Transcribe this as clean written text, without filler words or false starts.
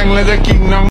งแล้วจะกิ่งน้อง